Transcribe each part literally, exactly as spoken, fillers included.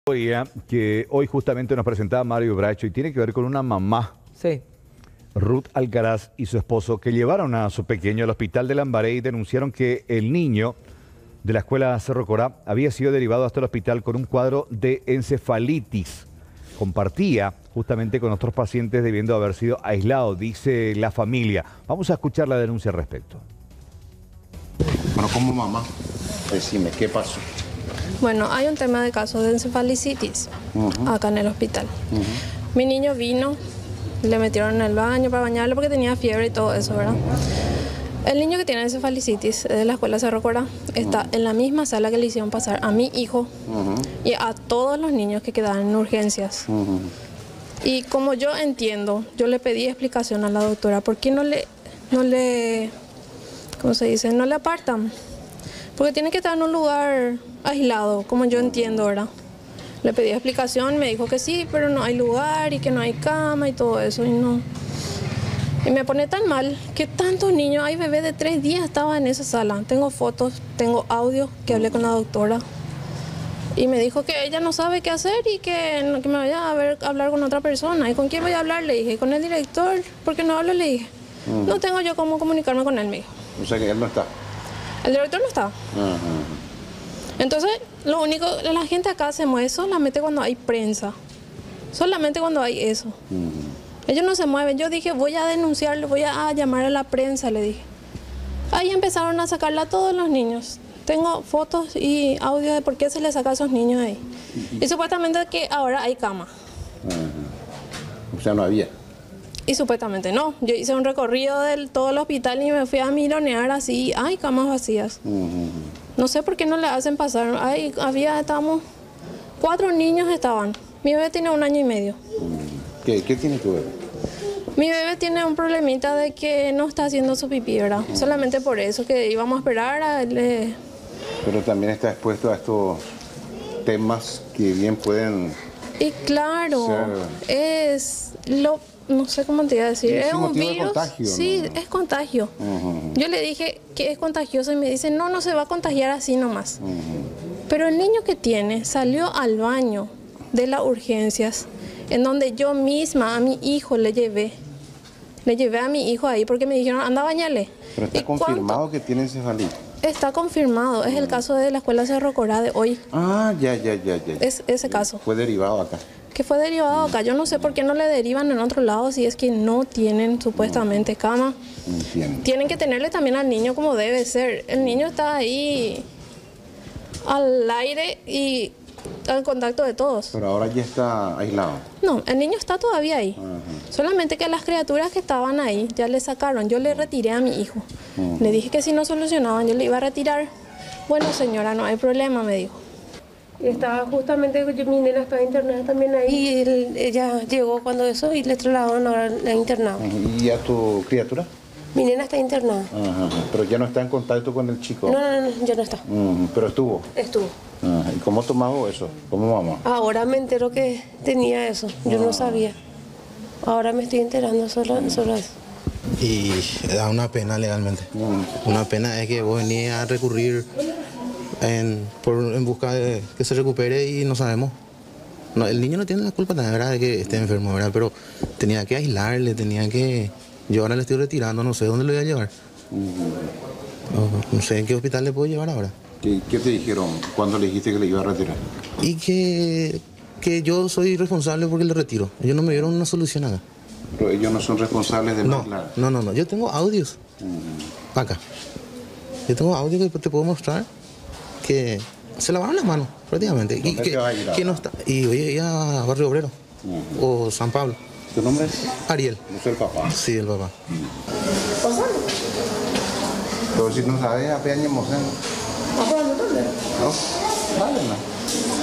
Que hoy justamente nos presentaba Mario Bracho y tiene que ver con una mamá, Sí. Ruth Alcaraz, y su esposo, que llevaron a su pequeño al hospital de Lambaré y denunciaron que el niño de la escuela Cerro Corá había sido derivado hasta el hospital con un cuadro de encefalitis. Compartía justamente con otros pacientes debiendo haber sido aislado, dice la familia. Vamos a escuchar la denuncia al respecto. Bueno, como mamá, decime, ¿qué pasó? Bueno, hay un tema de casos de encefalicitis uh-huh. acá en el hospital. Uh-huh. Mi niño vino, le metieron en el baño para bañarlo porque tenía fiebre y todo eso, ¿verdad? El niño que tiene encefalicitis de la escuela Cerro Corá está uh-huh. en la misma sala que le hicieron pasar a mi hijo uh-huh. y a todos los niños que quedaban en urgencias. Uh-huh. Y como yo entiendo, yo le pedí explicación a la doctora, ¿por qué no le, no le, ¿cómo se dice? No le apartan? Porque tiene que estar en un lugar aislado, como yo entiendo, ¿verdad? Le pedí explicación, me dijo que sí, pero no hay lugar y que no hay cama y todo eso, y no. Y me pone tan mal que tantos niños, hay bebés de tres días estaban en esa sala. Tengo fotos, tengo audio que hablé con la doctora. Y me dijo que ella no sabe qué hacer y que, que me vaya a ver, a hablar con otra persona. ¿Y con quién voy a hablar? Le dije, con el director. ¿Por qué no hablo? Le dije. Uh-huh. No tengo yo cómo comunicarme con él, me dijo. O sea que él no está. El director no está. Uh-huh. Entonces, lo único, la gente acá se mueve solamente cuando hay prensa. Solamente cuando hay eso. Uh-huh. Ellos no se mueven. Yo dije, voy a denunciarlo, voy a llamar a la prensa, le dije. Ahí empezaron a sacarla a todos los niños. Tengo fotos y audio de por qué se les saca a esos niños ahí. Uh-huh. Y supuestamente que ahora hay cama. Uh-huh. O sea, no había. Y supuestamente no. Yo hice un recorrido de todo el hospital y me fui a mironear así. Hay camas vacías. Uh-huh. No sé por qué no le hacen pasar. Ay, había, estábamos, cuatro niños estaban. Mi bebé tiene un año y medio. ¿Qué, qué tiene tu bebé? Mi bebé tiene un problemita de que no está haciendo su pipí, ¿verdad? Uh-huh. Solamente por eso que íbamos a esperar a él. Pero también está expuesto a estos temas que bien pueden... Y claro, ser... es lo... No sé cómo te iba a decir, es, es un virus, de contagio, sí, ¿no? Es contagio. Uh-huh. Yo le dije que es contagioso y me dice, no, no se va a contagiar así nomás. Uh-huh. Pero el niño que tiene salió al baño de las urgencias, en donde yo misma a mi hijo le llevé. Le llevé a mi hijo ahí porque me dijeron, anda, bañale. Pero está confirmado ¿cuánto? Que tiene encefalitis. Está confirmado, es uh-huh. el caso de la escuela Cerro Corá de hoy. Ah, ya, ya, ya, ya. Es ese caso. Fue derivado acá. Que fue derivado acá. Yo no sé por qué no le derivan en otro lado si es que no tienen supuestamente cama. Entiendo. Tienen que tenerle también al niño como debe ser. El niño está ahí al aire y al contacto de todos. Pero ahora ya está aislado. No, el niño está todavía ahí. Uh-huh. Solamente que las criaturas que estaban ahí ya le sacaron. Yo le retiré a mi hijo. Uh-huh. Le dije que si no solucionaban yo le iba a retirar. Bueno, señora, no hay problema, me dijo. Estaba justamente, mi nena estaba internada también ahí y él, ella llegó cuando eso y le trasladaron ahora a internado. ¿Y a tu criatura? Mi nena está internada. Ajá, pero ya no está en contacto con el chico. No, no, no, ya no está. Uh-huh. Pero estuvo. Estuvo. Ajá. ¿Y cómo tomaba eso? ¿Cómo mamá? Ahora me entero que tenía eso, yo ah. no sabía. Ahora me estoy enterando solo, solo eso. Y da una pena legalmente. Uh-huh. Una pena es que vos venís a recurrir En, por, en busca de que se recupere y no sabemos. No, el niño no tiene la culpa también, ¿verdad?, de que esté enfermo, ¿verdad? Pero tenía que aislarle, tenía que... Yo ahora le estoy retirando, no sé dónde lo voy a llevar. Uh-huh. no, no sé en qué hospital le puedo llevar ahora. ¿Qué, qué te dijeron cuando le dijiste que le iba a retirar? Y que, que yo soy responsable porque le retiro. Ellos no me dieron una solución acá. Pero ellos no son responsables de no, nada. No, no, no. Yo tengo audios. Uh-huh. Acá. Yo tengo audios que te puedo mostrar. Que se lavaron las manos prácticamente y que, que no está y oye ya Barrio Obrero uh-huh. o San Pablo. ¿Tu nombre es? Ariel. ¿No es el papá? Sí, el papá. Uh-huh. Pero si no sabes a Peña Mosén. No, vale, no.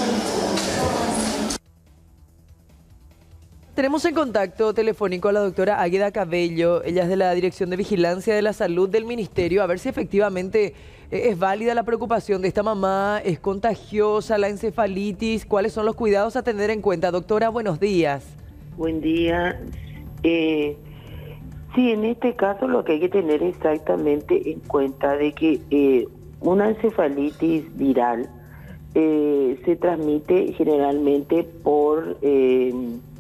Tenemos en contacto telefónico a la doctora Águeda Cabello, ella es de la Dirección de Vigilancia de la Salud del Ministerio, a ver si efectivamente es válida la preocupación de esta mamá, es contagiosa la encefalitis, cuáles son los cuidados a tener en cuenta. Doctora, buenos días. Buen día. Eh, sí, en este caso lo que hay que tener exactamente en cuenta de que eh, una encefalitis viral eh, se transmite generalmente por, eh,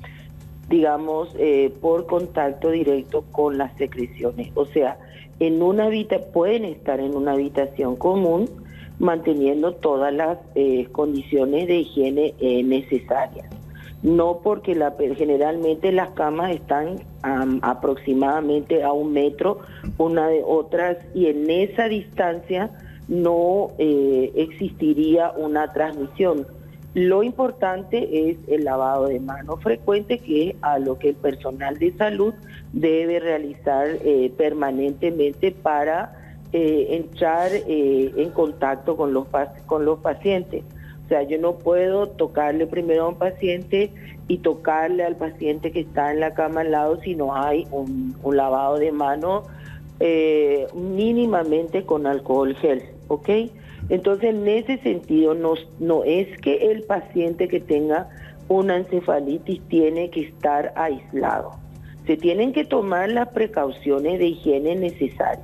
digamos, eh, por contacto directo con las secreciones. O sea, en una habita pueden estar en una habitación común manteniendo todas las eh, condiciones de higiene eh, necesarias. No porque la, generalmente las camas están um, aproximadamente a un metro una de otras y en esa distancia no eh, existiría una transmisión. Lo importante es el lavado de manos frecuente, que es a lo que el personal de salud debe realizar eh, permanentemente para eh, entrar eh, en contacto con los, con los pacientes. O sea, yo no puedo tocarle primero a un paciente y tocarle al paciente que está en la cama al lado si no hay un, un lavado de manos eh, mínimamente con alcohol gel, ¿ok? Entonces, en ese sentido, no, no es que el paciente que tenga una encefalitis tiene que estar aislado. Se tienen que tomar las precauciones de higiene necesarias.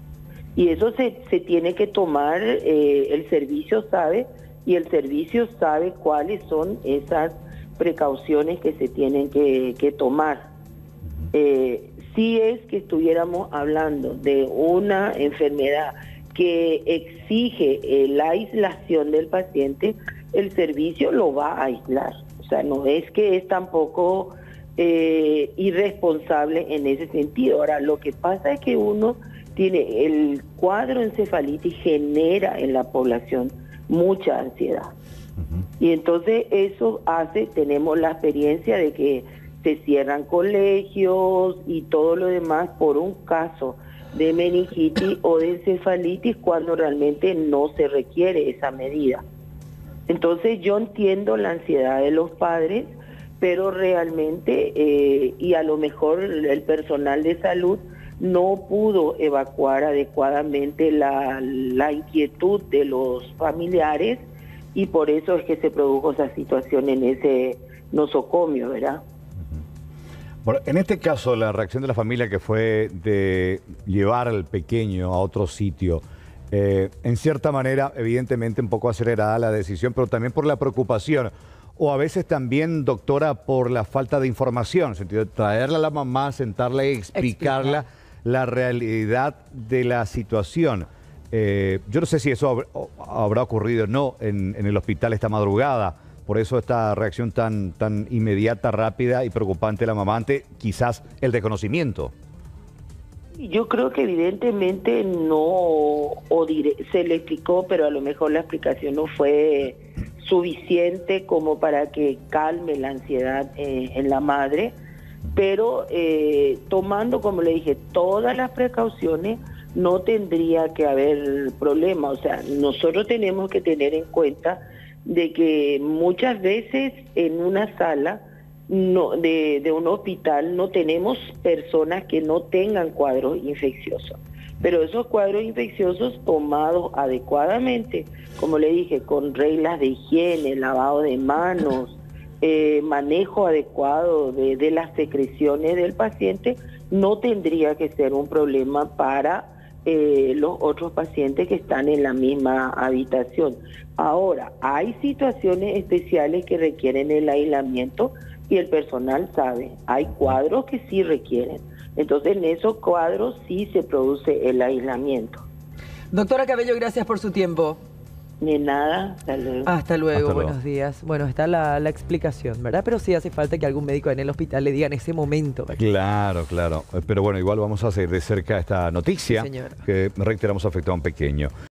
Y eso se, se tiene que tomar, eh, el servicio sabe, y el servicio sabe cuáles son esas precauciones que se tienen que, que tomar. Eh, si es que estuviéramos hablando de una enfermedad que exige eh, la aislación del paciente, el servicio lo va a aislar. O sea, no es que es tampoco eh, irresponsable en ese sentido. Ahora, lo que pasa es que uno tiene, el cuadro encefalitis genera en la población mucha ansiedad. Uh-huh. Y entonces eso hace, tenemos la experiencia de que se cierran colegios y todo lo demás por un caso de meningitis o de encefalitis cuando realmente no se requiere esa medida. Entonces yo entiendo la ansiedad de los padres, pero realmente, eh, y a lo mejor el personal de salud no pudo evacuar adecuadamente la, la inquietud de los familiares y por eso es que se produjo esa situación en ese nosocomio, ¿verdad? Bueno, en este caso, la reacción de la familia que fue de llevar al pequeño a otro sitio, eh, en cierta manera, evidentemente un poco acelerada la decisión, pero también por la preocupación, o a veces también, doctora, por la falta de información, en el sentido de traerla a la mamá, sentarla y explicarla Explica. la realidad de la situación. Eh, yo no sé si eso habrá ocurrido o no en, en el hospital esta madrugada. Por eso esta reacción tan, tan inmediata, rápida y preocupante de la mamá ante quizás el desconocimiento. Yo creo que evidentemente no o dire, se le explicó, pero a lo mejor la explicación no fue suficiente como para que calme la ansiedad eh, en la madre. Pero eh, tomando, como le dije, todas las precauciones, no tendría que haber problema. O sea, nosotros tenemos que tener en cuenta de que muchas veces en una sala no, de, de un hospital no tenemos personas que no tengan cuadros infecciosos, pero esos cuadros infecciosos tomados adecuadamente, como le dije, con reglas de higiene, lavado de manos, eh, manejo adecuado de, de las secreciones del paciente, no tendría que ser un problema para Eh, los otros pacientes que están en la misma habitación. Ahora, hay situaciones especiales que requieren el aislamiento y el personal sabe, hay cuadros que sí requieren. Entonces, en esos cuadros sí se produce el aislamiento. Doctora Cabello, gracias por su tiempo. De nada, hasta luego. Hasta luego, Hasta luego. Buenos días. Bueno, está la, la explicación, ¿verdad? Pero sí hace falta que algún médico en el hospital le diga en ese momento, ¿verdad? Claro, claro. Pero bueno, igual vamos a seguir de cerca esta noticia Sí, señora. que reiteramos afectó a un pequeño.